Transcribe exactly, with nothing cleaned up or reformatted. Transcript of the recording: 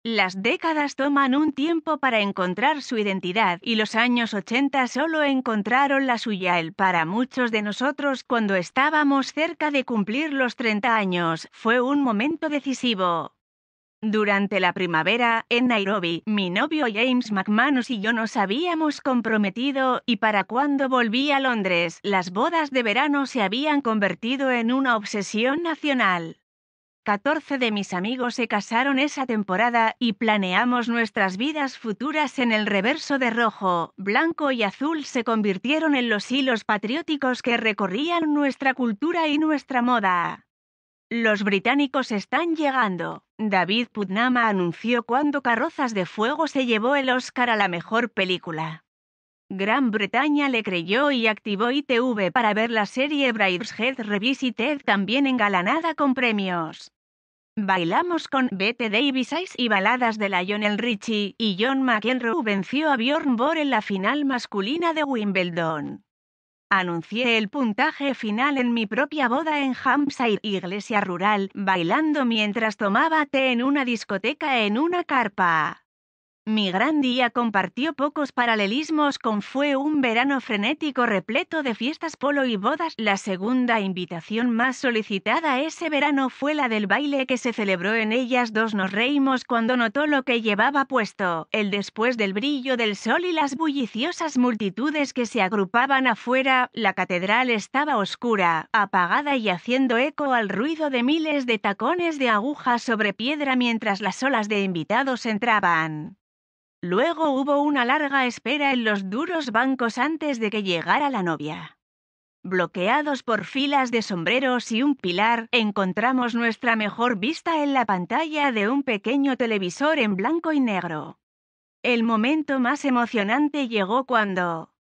Las décadas toman un tiempo para encontrar su identidad y los años ochenta solo encontraron la suya. El para muchos de nosotros cuando estábamos cerca de cumplir los treinta años fue un momento decisivo. Durante la primavera, en Nairobi, mi novio James McManus y yo nos habíamos comprometido, y para cuando volví a Londres, las bodas de verano se habían convertido en una obsesión nacional. catorce de mis amigos se casaron esa temporada, y planeamos nuestras vidas futuras en el reverso de rojo, blanco y azul se convirtieron en los hilos patrióticos que recorrían nuestra cultura y nuestra moda. Los británicos están llegando. David Putnam anunció cuando Carrozas de Fuego se llevó el Oscar a la mejor película. Gran Bretaña le creyó y activó I T V para ver la serie Brideshead Revisited, también engalanada con premios. Bailamos con Bette Davis Eyes y baladas de Lionel Richie, y John McEnroe venció a Bjorn Borg en la final masculina de Wimbledon. Anuncié el puntaje final en mi propia boda en Hampshire, iglesia rural, bailando mientras tomaba té en una discoteca en una carpa. Mi gran día compartió pocos paralelismos con Fue un verano frenético repleto de fiestas, polo y bodas. La segunda invitación más solicitada ese verano fue la del baile que se celebró en ellas dos. Nos reímos cuando notó lo que llevaba puesto, el después del brillo del sol y las bulliciosas multitudes que se agrupaban afuera. La catedral estaba oscura, apagada y haciendo eco al ruido de miles de tacones de aguja sobre piedra mientras las olas de invitados entraban. Luego hubo una larga espera en los duros bancos antes de que llegara la novia. Bloqueados por filas de sombreros y un pilar, encontramos nuestra mejor vista en la pantalla de un pequeño televisor en blanco y negro. El momento más emocionante llegó cuando